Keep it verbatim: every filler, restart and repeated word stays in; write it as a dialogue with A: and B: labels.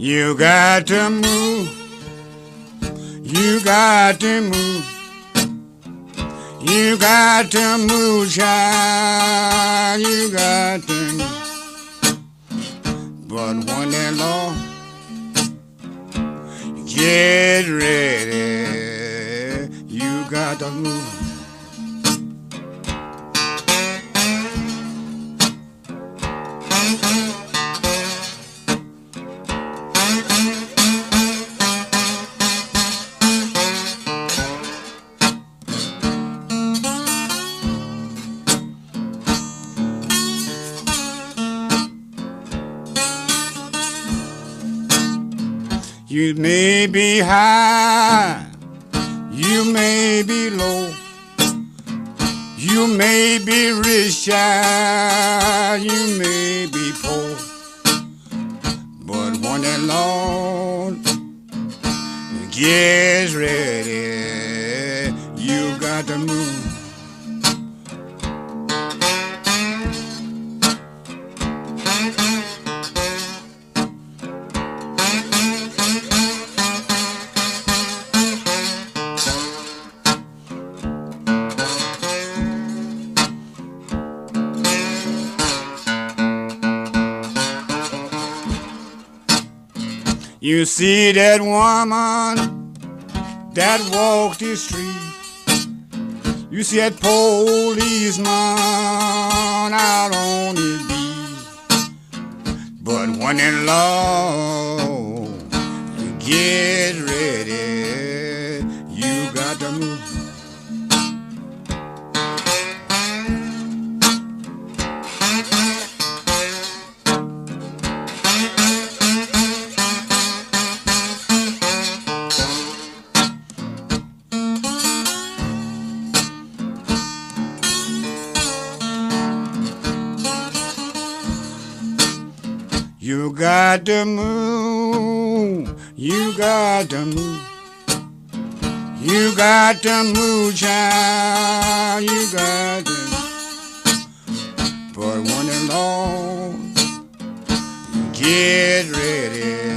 A: You got to move. You got to move. You got to move, child. You got to move. But when that Lord get ready, you got to move. You may be high, you may be low, you may be rich, child, you may be poor, but when the Lord gets ready, you got to move. You see that woman that walked the street. You see that policeman out on his beat. But when the Lord get ready, you got to move. You got to move, you got to move, you got to move, child, you got to move. But when the Lord get ready,